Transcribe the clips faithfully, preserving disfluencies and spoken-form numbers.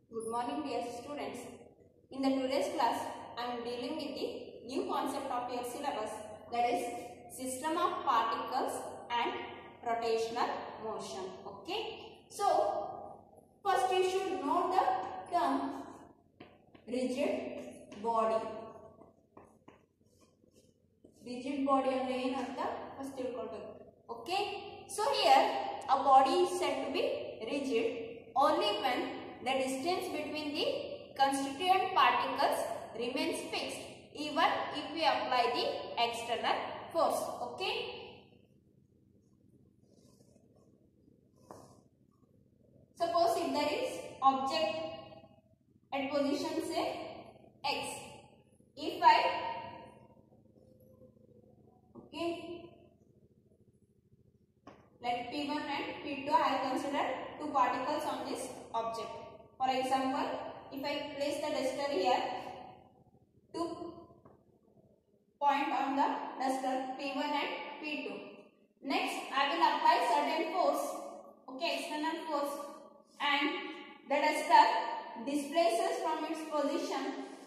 Good morning dear students. In the today's class, I am dealing with the new concept of your syllabus, that is system of particles and rotational motion. Okay. So, first you should know the term rigid body. Rigid body ಅಂದ್ರೆ ಏನಂತ first ತಿಳ್ಕೊಳ್ಬೇಕು. Okay. So here a body is said to be rigid only when the distance between the constituent particles remains fixed even if we apply the external force. Okay. Suppose if there is object at position say x, if I okay let P one and P two, I consider two particles on this object. For example, if I place the duster here, two point on the duster P one and P two. Next, I will apply certain force, okay, external force, and the duster displaces from its position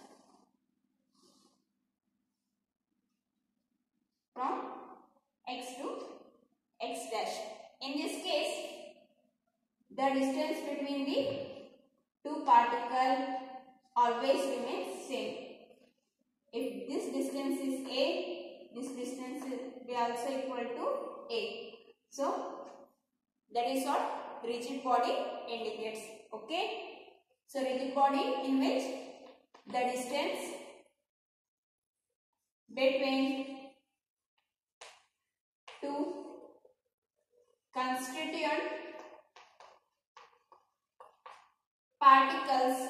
from x to x dash. In this case, the distance between the two particles always remains same. If this distance is a, this distance will be also equal to a. So, that is what rigid body indicates. Okay. So, rigid body in which the distance between two constituent particles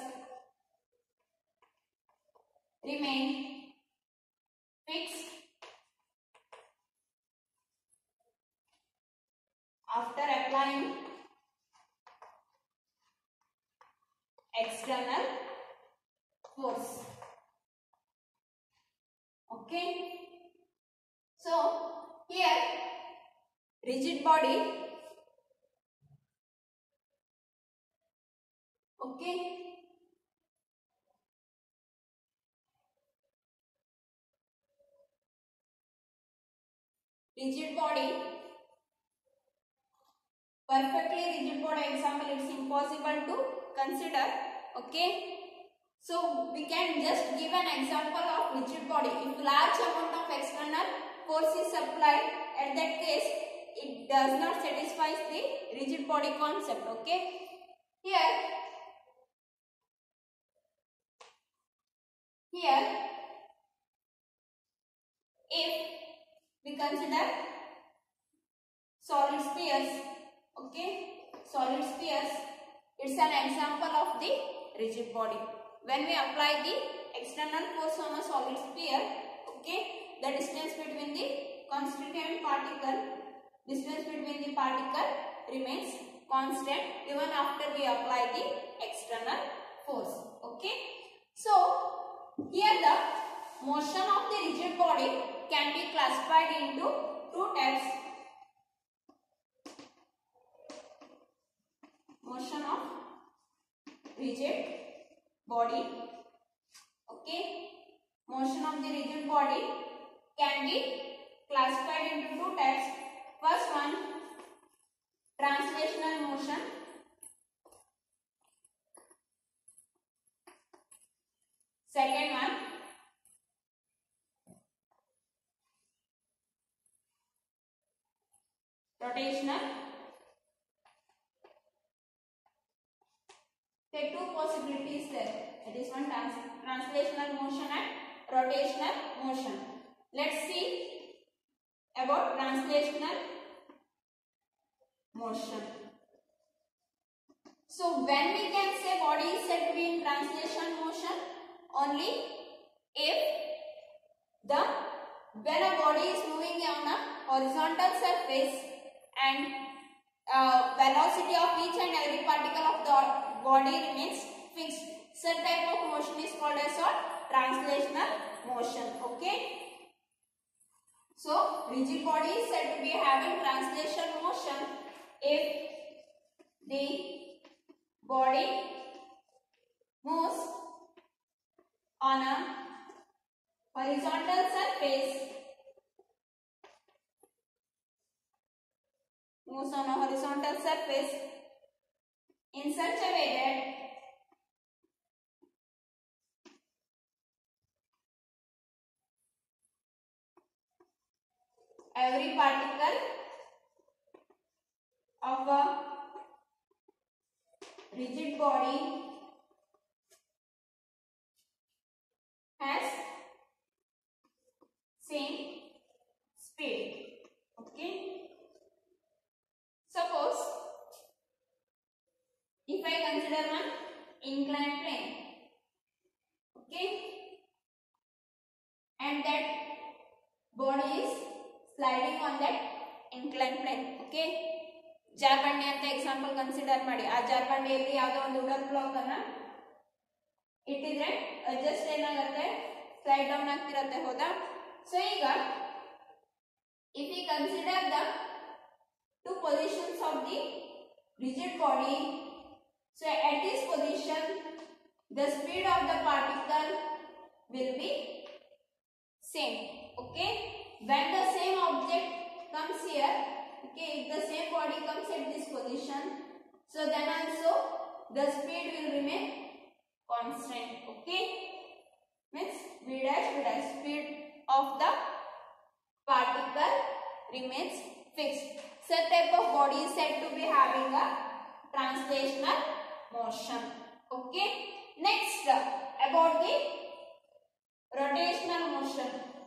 remain fixed after applying external force. Okay. So, here rigid body, okay, rigid body, perfectly rigid body example it's impossible to consider. Okay, so we can just give an example of rigid body. If large amount of external force is applied, at that case it does not satisfy the rigid body concept. Okay, here here if we consider solid spheres, okay, solid spheres, it's an example of the rigid body. When we apply the external force on a solid sphere, okay, the distance between the constituent particle, distance between the particle remains constant even after we apply the external force. Okay. So, here the motion of the rigid body can be classified into two types. Motion of rigid body. Okay. Motion of the rigid body can be classified into two types. First one, translational motion. Second one, rotational. There are two possibilities there. That is one, trans translational motion and rotational motion. Let's see about translational motion. So, when we can say body is said to be in translation motion? Only if the when a body is moving on a horizontal surface and uh, velocity of each and every particle of the body remains fixed, such type of motion is called as what? Translational motion. Okay. So, rigid body is said to be having translation motion if the body moves on a horizontal surface moves on a horizontal surface in such a way that every particle of a rigid body has same speed. Okay. Suppose if I consider one inclined plane, okay, and that body is sliding on that inclined plane, okay. ಜಾರ್ಬಂಡಿ ಅಂತ example consider ಮಾಡಿ. ಆ ಜಾರ್ಬಂಡಿಯಲ್ಲಿ ಯಾವುದೋ ಒಂದು wooden block ಅನ್ನ ಇಟ್ಟಿದ್ರೆ just ಏನಾಗುತ್ತೆ, slide down ಆಗ್ತಿರತ್ತೆ, ಹೌದಾ? ಸೊ ಈಗ if we consider the two positions of the rigid body, so at this position the speed of the particle will be same. Okay, when the same object comes here, okay, if the same body comes at this position, so then also the speed will remain constant. Okay, means v dash v dash speed of the particle remains fixed. Such type of body is said to be having a translational motion. Okay, next about the rotational motion.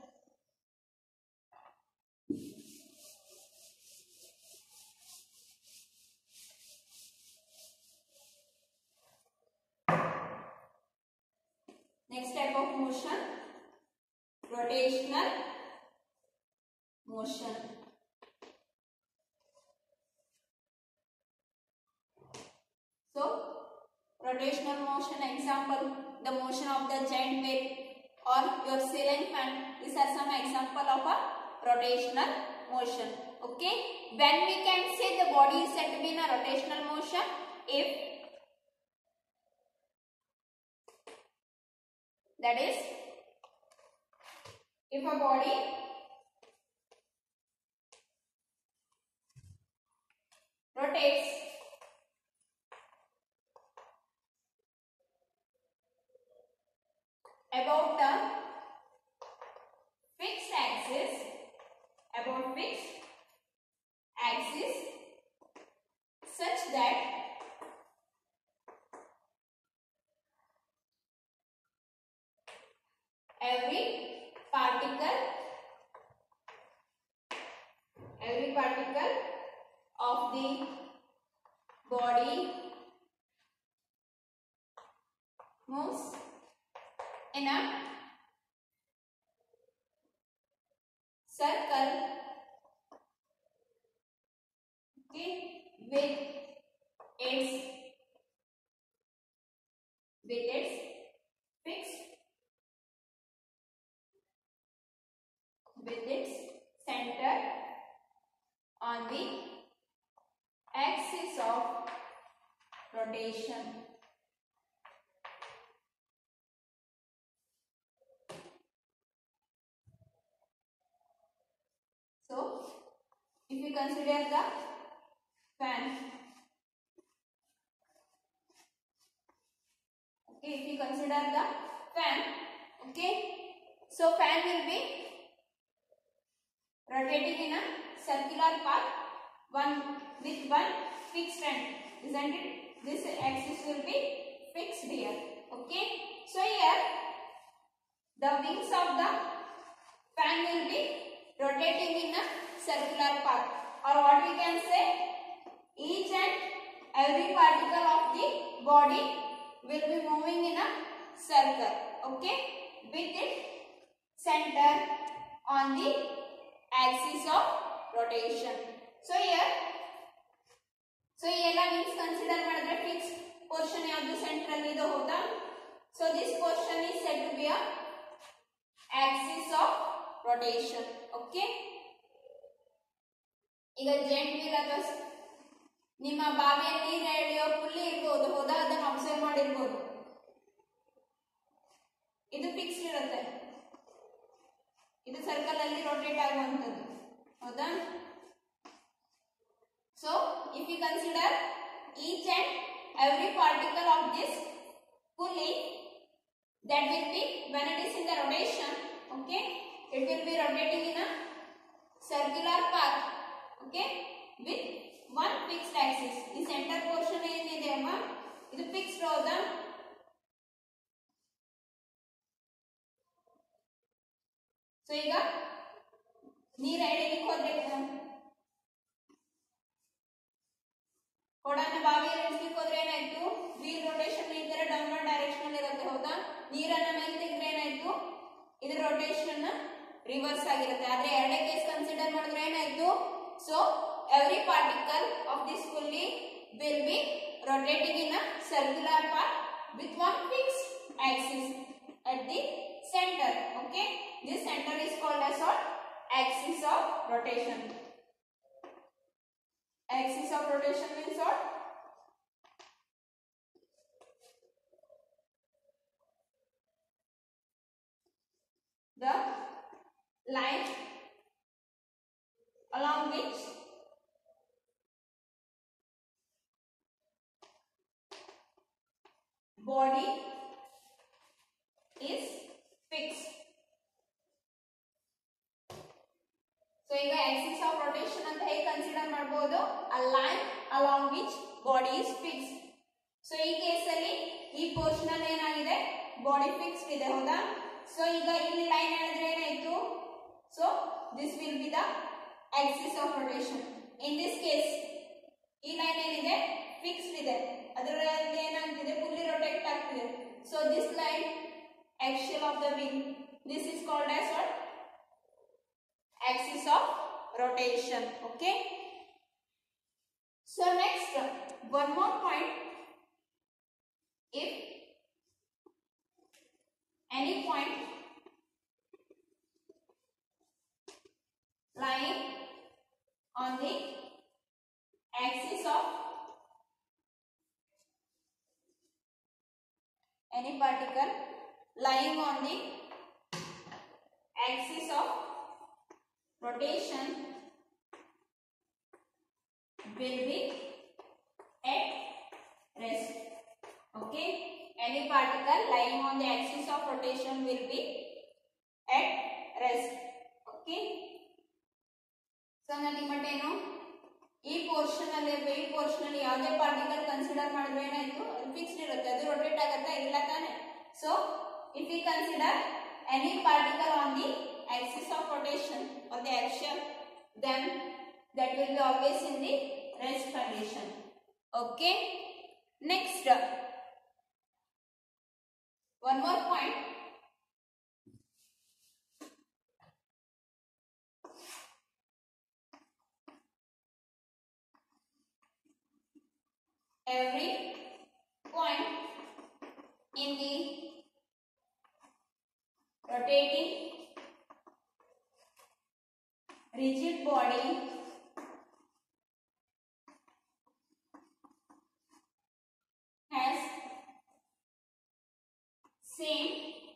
Next type of motion, rotational motion. So rotational motion example, the motion of the giant wheel or your ceiling fan, these are some example of a rotational motion. Okay, when we can say the body is said to be in a rotational motion, if that is if a body rotates about the fixed axis, about fixed axis such that every particle every particle of the body moves in a circle, okay, with its with its fixed with its center on the axis of rotation. So if you consider the fan, okay, if you consider the fan, okay, so fan will be rotating in a circular path, one with one fixed end, isn't it? This axis will be fixed here. Okay, so here the wings of the fan will be rotating in a circular path, or what we can say, each and every particle of the body will be moving in a circle, okay, with its center on the axis of rotation. So here, so yella means consider madre fixed portion yavadu central idu hoda. So this portion is said to be a axis of rotation. Okay, ಈಗ ಜೆಂಟ್ wheel ಅಥವಾ ನಿಮ್ಮ ಬಾವಿಯಲ್ಲಿ ನೀರು ಎಳೆಯೋ pulley ಇರಬಹುದು, ಹೌದಾ? ಅದನ್ನು observe ಮಾಡಿರಬಹುದು. Circle ಅಲ್ಲಿ ರೊಟೇಟ್ ಆಗುವಂತದ್ದು ಹೌದಾ. So if you consider each and every particle of this pulley, that will be when it is in the rotation, okay, it will be rotating in a circular path, okay, with one fixed axis. The center portion ಏನಿದೆ ಅಮ್ಮ ಇದು fixed ಹೌದಾ. So ಈಗ ನೀರ್ ಎಳೆಗೆ ಹೋದ್ರೆ ಕೊಡನ ಬಾವಿಯಲ್ಲಿ ಇಳಿಸ್ಲಿಕ್ಕೆ ಹೋದ್ರೆ ಏನಾಯ್ತು, ವೀಲ್ ರೊಟೇಷನ್ ಈ ತರ ಡೌನ್ವರ್ಡ್ ಡೈರೆಕ್ಷನ್ ಅಲ್ಲಿ ಇರುತ್ತೆ ಹೌದಾ. ನೀರನ್ನ ಮೇಲೆ ತೆಗೆದ್ರೆ ಏನಾಯ್ತು, ಇದ್ರ ರೊಟೇಷನ್ ರಿವರ್ಸ್ ಆಗಿರುತ್ತೆ. ಆದ್ರೆ ಎರಡೇ ಕೇಸ್ ಕನ್ಸಿಡರ್ ಮಾಡಿದ್ರೆ ಏನಾಯ್ತು, so every particle of this pulley will be rotating in a circular path with one fixed axis at the center, okay. This center is called as what? Axis of rotation. Axis of rotation means what? The line along which body is fixed. So ಈಗ axis of rotation ಅಂತ ಹೇಗೆ consider ಮಾಡಬಹುದು, a line along which body is fixed. So ಈ case ಅಲ್ಲಿ ಈ portion ಅಲ್ಲಿ ಏನಾಗಿದೆ, body fixed ಇದೆ ಹೌದಾ. ಸೊ ಈಗ ಇಲ್ಲಿ ಲೈನ್ ಹೇಳಿದ್ರೆ ಏನಾಯ್ತು, so this will be the axis of rotation. In this case ಈ ಲೈನ್ ಏನಿದೆ ಫಿಕ್ಸ್ಡ್ ಇದೆ, ಅದರಲ್ಲಿ ಏನಾಗ್ತಿದೆ ಪುಲ್ಲಿ ರೊಟೇಟ್ ಆಗ್ತಿದೆ. So this line axle of the wheel, this is called as what? Axis of rotation, okay. So next one more point, if any point lying on the axis of any particle lying on the axis of rotation will be at rest, okay. Any particle lying on the axis of rotation will be at rest, okay. So ನನ್ನ limit ಏನು, ಈ portion ಅಲ್ಲಿ ಈ portion ಅಲ್ಲಿ ಯಾವುದೇ particle consider ಮಾಡಿದ್ರೆ ಏನಾಯ್ತು, ಅದು ಫಿಕ್ಸ್ಡ್ ಇರುತ್ತೆ, ಅದು ರೊಟೇಟ್ ಆಗುತ್ತಾ ಇಲ್ಲ ತಾನೆ. So if you consider any particle on the axis of rotation or the axial, then that will be always in the rest condition, okay. Next one more point, every point in the rotating rigid body has same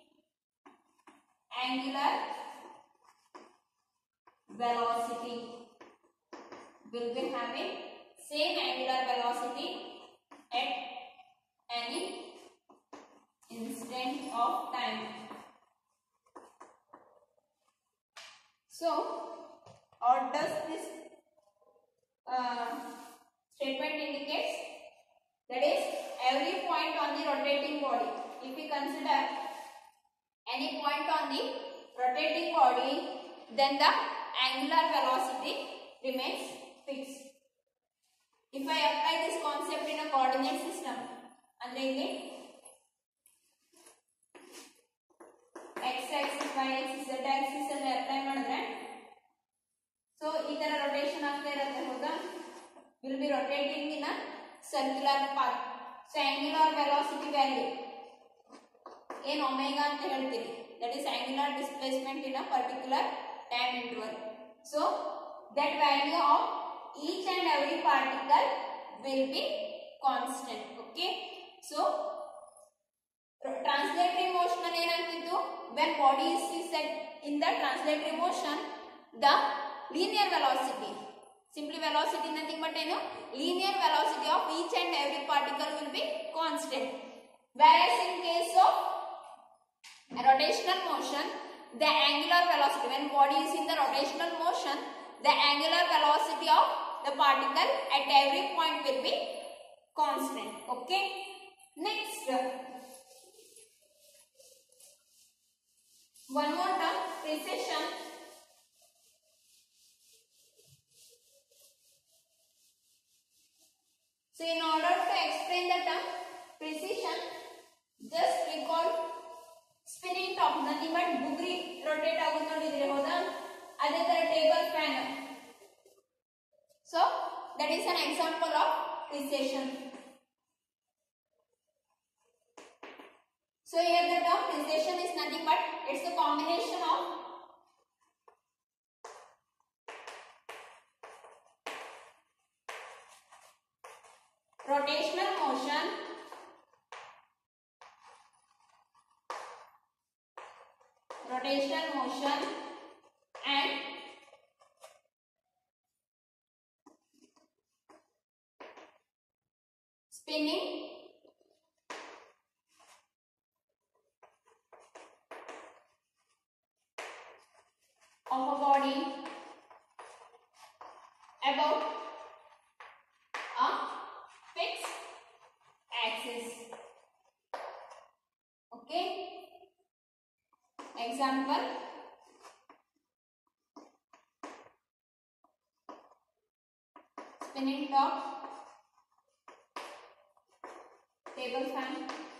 angular velocity, will be having same angular velocity at any instant of time. So what does this uh, statement indicates? That is, every point on the rotating body, if we consider any point on the rotating body, then the angular velocity remains fixed. If I apply this concept in a coordinate system, andre illi x axis, y axis, z axis ಅಲ್ಲಿ apply ಮಾಡಿದ್ರೆ so ಈ ತರ rotation ಆಗ್ತಾ ಇರುತ್ತೆ ಹೌದಾ, will be rotating in a circular path. So angular velocity value ಏನು omega ಅಂತ ಹೇಳ್ತೀವಿ, that is angular displacement in a particular time interval. So that value of each and every particle will be constant, okay. So translatory motion ಅಲ್ಲಿ ಏನಾಗ್ತಿತ್ತು, when body is set in the translatory motion, the linear velocity, simply velocity nothing but ಏನು linear velocity of each and every particle will be constant, whereas in case of rotational motion, the angular velocity, when body is in the rotational motion, the angular velocity of the particle at every point will be constant. Okay, next one more term, precession. So in order to explain the term precision, just recall spinning top, nothing but bugri rotate ಆಗೋದು ನೋಡಿದ್ರೆ ಹೌದಾ, ಅದೇ ತರ table fan. So that is an example of precession. So here the term precession is nothing but it's a combination of rotational motion rotational motion and spinning of a body about a fixed axis. Okay, example, spinning top, table fan.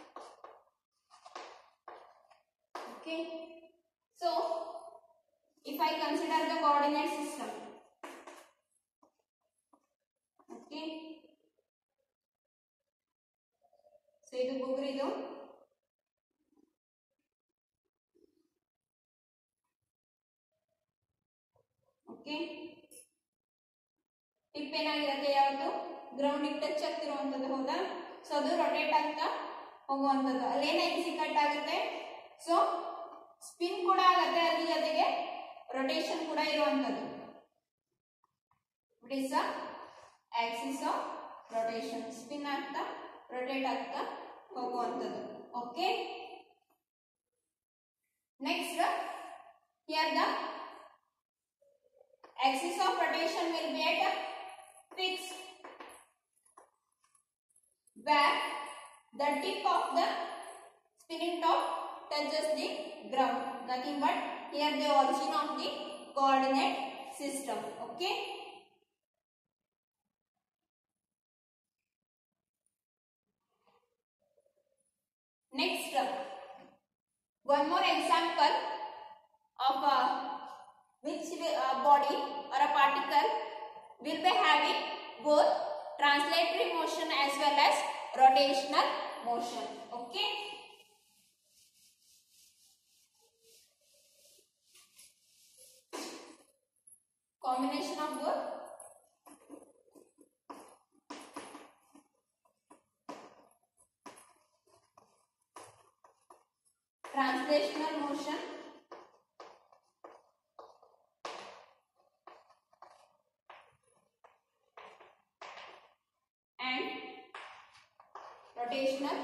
Okay, so if I consider the coordinate system, okay, so idu bugridu, okay, tip ಏನಾಗಿರುತ್ತೆ, ಯಾವುದು ground touch ಆಗ್ತಿರುವಂತದ್ದು ಹೌದಾ, so ಅದು rotate ಆಗ್ತಾ ಹೋಗುವಂತದ್ದು, ಅಲ್ಲೇನ easy cut ಆಗುತ್ತೆ, so spin ಕೂಡ ಆಗುತ್ತೆ, ಅದ್ರ ಜೊತೆಗೆ ರೊಟೇಷನ್ ಕೂಡ ಇರುವಂತದ್ದು. It is a axis of rotation, spin ಆಗ್ತಾ ರೊಟೇಟ್ ಆಗ್ತಾ ಹೋಗುವಂತದ್ದು. Okay, next here the axis of rotation will be at a fixed, where the tip of the spinning top touches the ground, nothing but here the origin of the coordinate system. Okay, next one more example of a which uh, body or a particle will be having both translatory motion as well as rotational motion. Okay, combination of both. Translational motion and rotational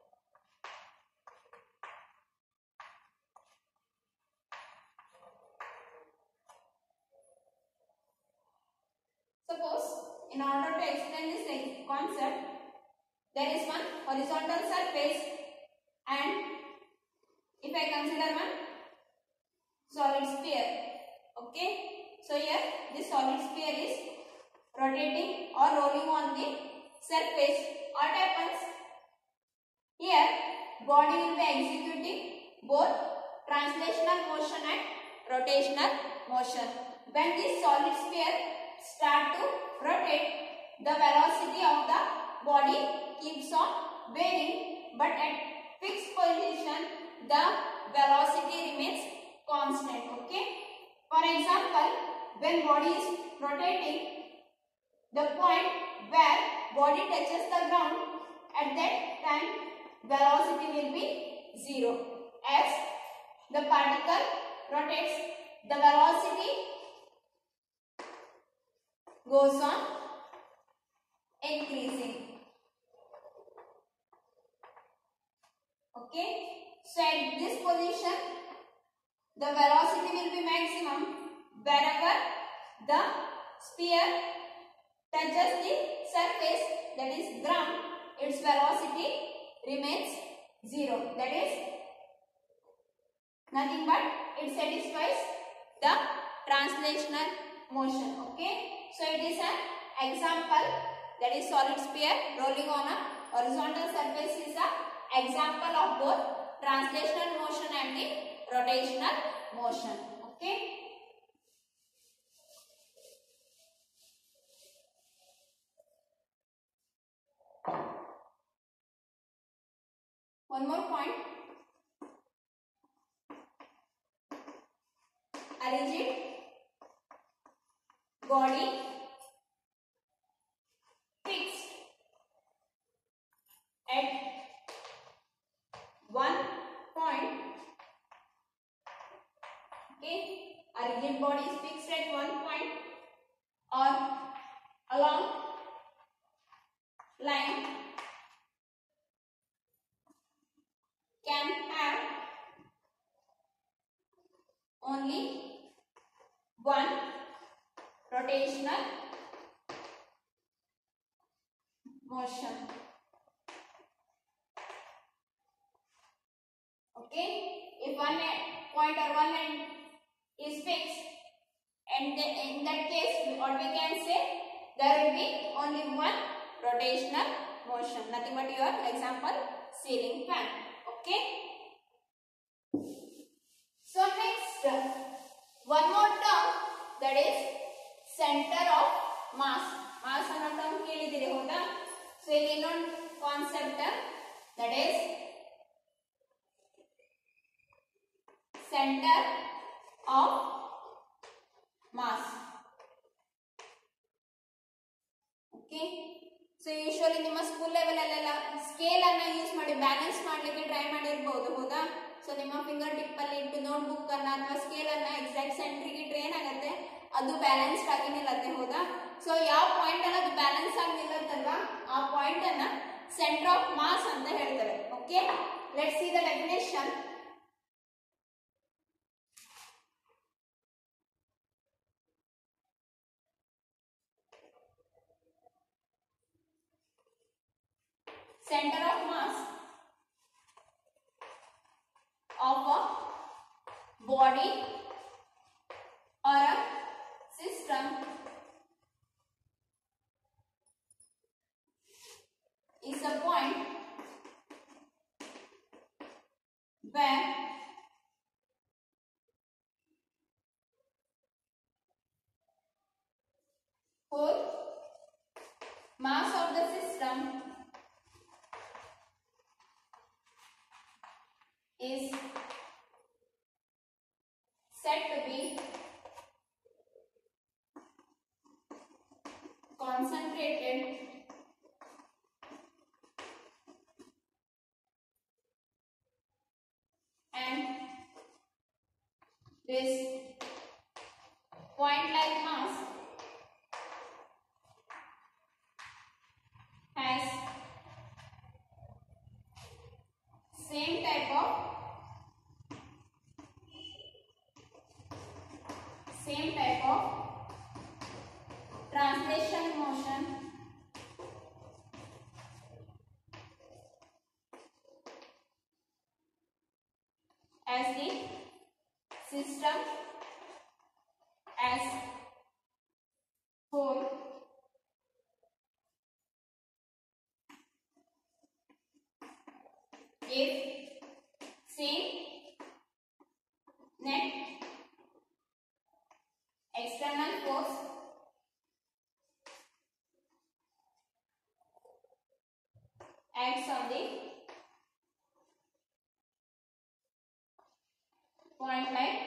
suppose in order to explain this concept, there is one horizontal surface and if I consider one solid sphere. Okay, so here this solid sphere is rotating or rolling on the surface. What happens here, body will be executing both translational motion and rotational motion. When this solid sphere start to rotate, the velocity of the body keeps on varying, but at fixed position the velocity remains constant. Okay, for example, when body is rotating, the point where body touches the ground, at that time velocity will be zero. As the particle rotates, the velocity goes on increasing. Okay, so at this position the velocity will be maximum. Wherever the sphere touches the surface, that is ground, its velocity remains zero. That is nothing but it satisfies the translational motion. Okay, so it is an example, that is solid sphere rolling on a horizontal surface is a example of both translational motion and the rotational motion. Okay, one more point. A rigid body fixed at one point. Okay, a rigid body is fixed at one point or along line can have only one rotational motion. Okay, if one point or one end is fixed, and in that case what we can say, there will be only one rotational motion, nothing but your example ceiling fan. Okay, so next one more term, that is center of mass. Mass ಅನ್ನೋ term ಕೇಳಿದಿರಿ ಹೌದಾ? So ಇಲ್ಲಿ ಇನ್ನೊಂದು concept, that is center of mass. Okay, so usually ನಿಮ್ಮ school level ಅಲ್ಲೆಲ್ಲ scale ಅನ್ನ use ಮಾಡಿ balance ಮಾಡಲಿಕ್ಕೆ ಟ್ರೈ ಮಾಡಿರಬಹುದು ಹೌದಾ? ಸೊ ನಿಮ್ಮ ಫಿಂಗರ್ ಟಿಪ್ ಅಲ್ಲಿ ಇಟ್ಟು ನೋಟ್ಬುಕ್ ಅನ್ನ ಅಥವಾ ಸ್ಕೇಲ್ ಅನ್ನ ಎಕ್ಸಾಕ್ಟ್ ಸೆಂಟ್ರಿಗೆ ಇಟ್ರೆ ಏನಾಗುತ್ತೆ, ಅದು ಬ್ಯಾಲೆನ್ಸ್ಡ್ ಆಗಿ ನಿಲ್ಲತ್ತೆ ಹೌದಾ? ಸೊ ಯಾವ ಪಾಯಿಂಟ್ ಅಲ್ಲಿ ಅದು ಬ್ಯಾಲೆನ್ಸ್ ಆಗಿ ನಿಲ್ಲತ್ತಲ್ವಾ, ಆ ಪಾಯಿಂಟ್ ಅನ್ನ ಸೆಂಟರ್ ಆಫ್ ಮಾಸ್ ಅಂತ ಹೇಳ್ತಾರೆ. Okay, let's see the definition. Center of mass of a body or a system is a point where whole mass of the system is said to be concentrated and this point like mass has same type of same type of translation motion as the system as whole. If same net external force acts on the point like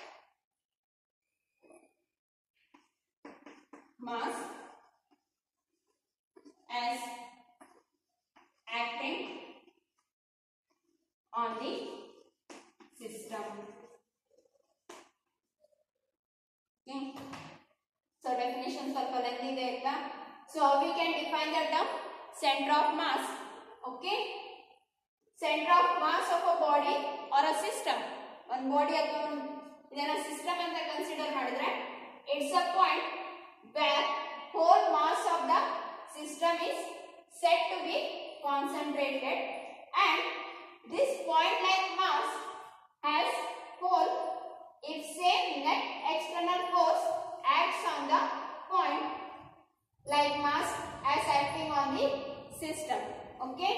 mass as acting on the system. Okay. So definition ಸ್ವಲ್ಪ lengthy ಇದೆ ಆಯ್ತಾ. So how we can define the term center of mass. Okay. Center of mass of a body or a system. One body ಅಥವಾ ಇದನ್ನ system ಅಂತ consider ಮಾಡಿದ್ರೆ it's a point where whole mass of the system is said to be concentrated, and this point like mass has whole if same net external force acts on the point like mass as acting on the system. Okay.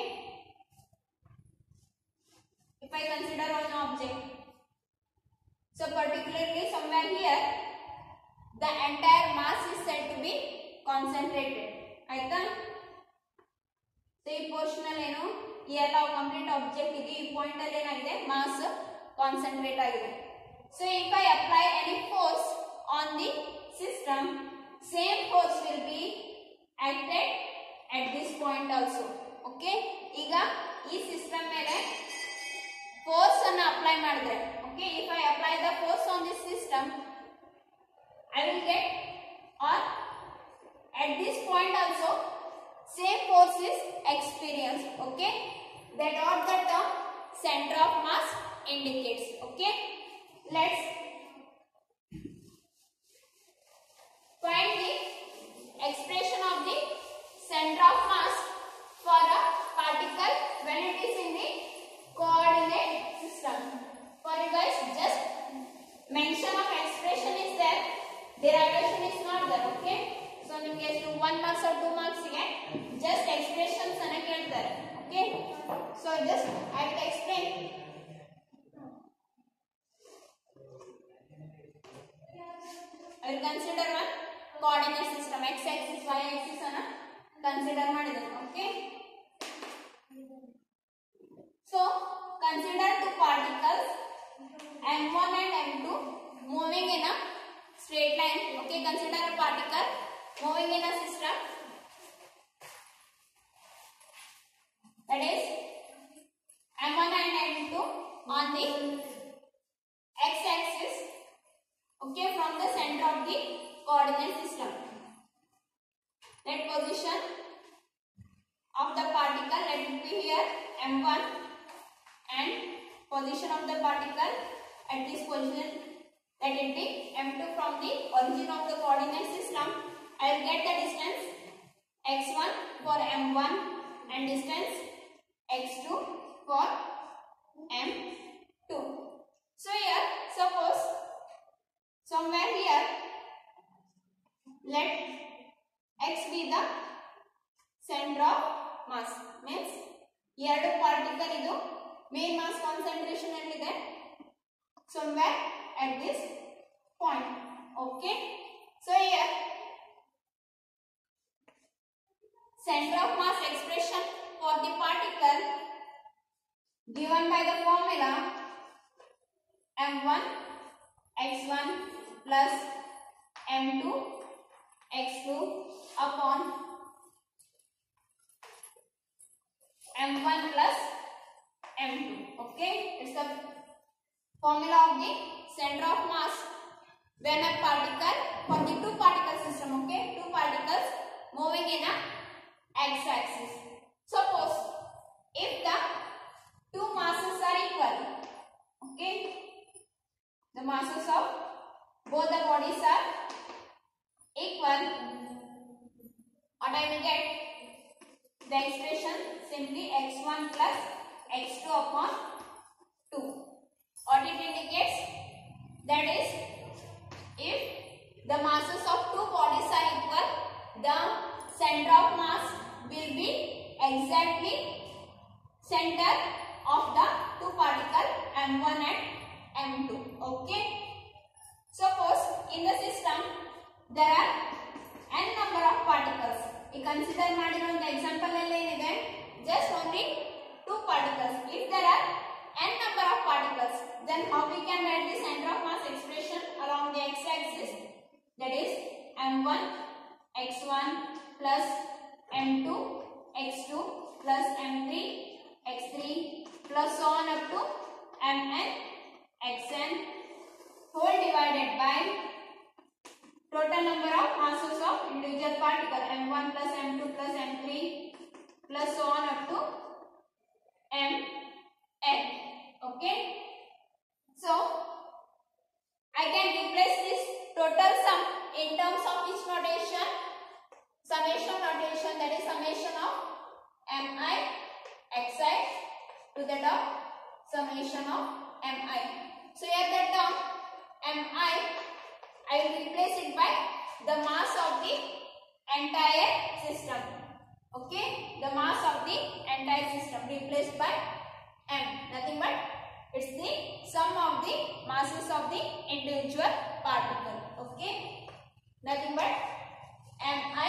If I consider one object, so particularly somewhere here the entire mass is said to be concentrated. ಆಯ್ತಾ. So ಈ portion ಅಲ್ಲಿ ಏನು ಈ ಎಲ್ಲ complete object ಇದೆ, ಈ point ಅಲ್ಲಿ ಏನಾಗಿದೆ ಮಾಸ್ ಕಾನ್ಸಂಟ್ರೇಟ್ ಆಗಿದೆ. So if I apply any force on the system, same force will be acted at this point also. Okay. ಈಗ ಈ ಸಿಸ್ಟಮ್ ಮೇಲೆ ಫೋರ್ಸ್ ಅನ್ನು ಅಪ್ಲೈ ಮಾಡಿದ್ರೆ, okay, if I apply the force on this system, I will get, or at this point also same force is experienced. Okay. That what the term center of mass indicates. Okay. Let's find the expression of the center of mass for a particle when it is in the coordinate system. For you guys, just mention of expression is there, derivation is not there. Okay. So ನಿಮಗೆ ಎಷ್ಟು one marks or two marks ಗೆ just expressions ಅನ್ನು ಕೇಳ್ತಾರೆ. Okay. So just I will explain. I will consider one coordinate system, x axis y axis ಅನ್ನು consider ಮಾಡಿದ್ದೇನೆ. Okay. So consider two particles m one and m two moving in a straight line. Okay. Consider a particle moving in a system, that is m one and m two on the x axis. Okay. From the center of the coordinate system, let position of the particle, let it be here m one, and position of the particle at this position, let it be m two. From the origin of the coordinate system, I will get the distance x one for m one and distance x two for m two. So here, suppose somewhere here, let x be the center of mass. Means ಎರಡು particle ಇದು main mass concentration ಎಲ್ಲಿದೆ, somewhere at this point. Okay. So here center of mass expression for the particle given by the formula m one x one plus m two x two upon m one plus m two. Okay. It's the formula of the center of mass when a particle, for the two particle system, okay, two particles moving in a x axis. Suppose if the two masses are equal, okay, the masses of both the bodies are equal, what I will get? The expression simply x one plus x two upon two. What it indicates? That is, if the masses of two bodies are equal, the center of mass will be exactly center of the two particle m one and m two. Okay. Suppose in the system there are n number of particles. We consider ಮಾಡಿರೋ ಒಂದು example ಅಲ್ಲಿ ಏನಿದೆ, just only two particles. If there are n number of particles, then how we can write the center of mass expression along the x axis? That is m one x one plus m two x two plus m three x three plus so on up to mn xn whole divided by total number of masses of individual particle m one plus m two plus m three plus so on up to mn. Okay, so I can replace this total sum in terms of which notation? Summation notation, that is summation of mi xi to the term summation of mi. So here the term mi, I will replace it by the mass of the entire system. Okay, the mass of the entire system replaced by m, nothing but it's the sum of the masses of the individual particle. Okay, nothing but mi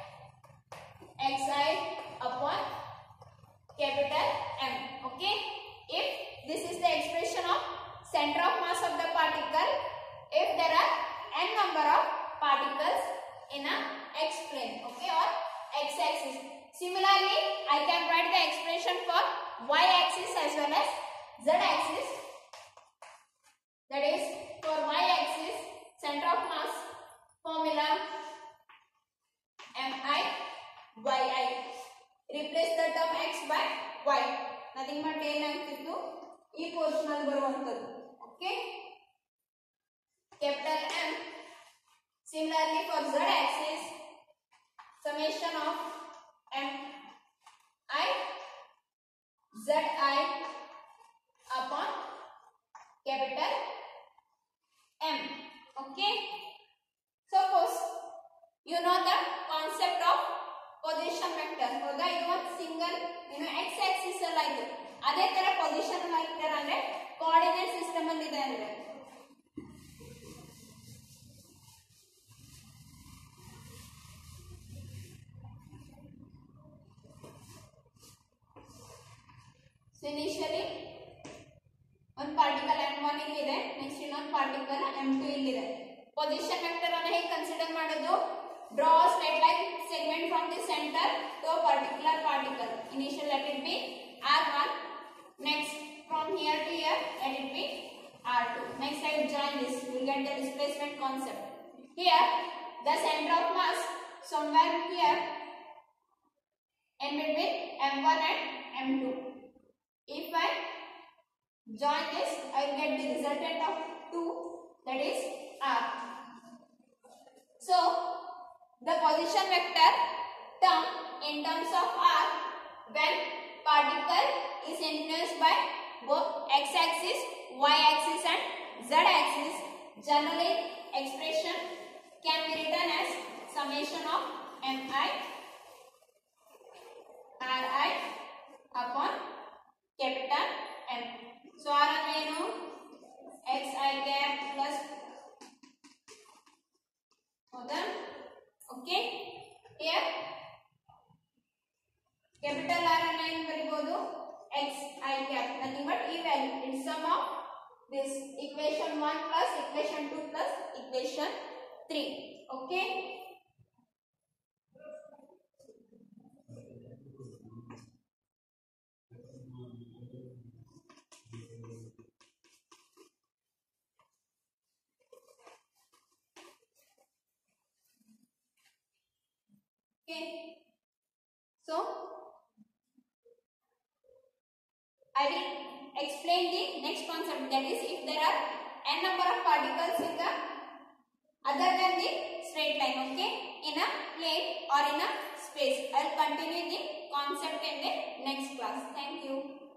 xi upon capital M. Okay, if this is the expression of center of mass of the particle, if there are n number of particles in a x plane, okay, or x axis. Similarly, I can write the expression for y axis as well as z axis. That is, for y axis, center of mass formula mi yi. Replace the term x by y. Nothing but ಏನಾಗ್ತಿತ್ತು ಈ portion ಅಲ್ಲಿ ಬರುವಂತದ್ದು. Okay, capital M. Similarly for z axis, summation of m I z I upon capital M. Okay, suppose you know the concept of position vector. ಹೌದಾ, ಇದು ಒಂದು single ಏನು x axis ಅಲ್ಲಿ ಆಯ್ತು. ಅದೇ ತರ ಪೊಸಿಷನ್ ವೆಕ್ಟರ್ ಅಂದ್ರೆ ಕೋಆರ್ಡಿನೇಟ್ ಸಿಸ್ಟಮ್ ಅಲ್ಲಿ ಇದೆ ಅಂದ್ರೆ so initially one particle m one ಇಲ್ಲಿದೆ, ನೆಕ್ಸ್ಟ್ ಇನ್ನೊಂದು ಪಾರ್ಟಿಕಲ್ m two ಇಲ್ಲಿದೆ. ಪೊಸಿಷನ್ ವೆಕ್ಟರ್ ಅನ್ನು ಹೇಗೆ ಕನ್ಸಿಡರ್ ಮಾಡೋದು? Draw a straight line segment from the center to a particular particle. Initial let it be r one. Next from here to here let it be r two. Next I will join this. You will get the displacement concept. Here the center of mass somewhere here in between m one and m two. If I join this, I will get the resultant of two, that is r. So the position vector term in terms of r when particle is influenced by both x axis, y axis and z axis, generally expression can be written as summation of mi ri upon capital M. So r ಅಂದ್ರೆ ಏನು? xi cap plus ಹೌದಾ? Okay, here capital R ಅನ್ನು ಏನು ಬರೆಯಬಹುದು? xi cap, nothing but ಈ value, it's sum of this equation one plus equation two plus equation three. Okay, okay, so I will explain the next concept, that is if there are n number of particles in the other than the straight line, okay, in a plane or in a space. I will continue the concept in the next class. Thank you.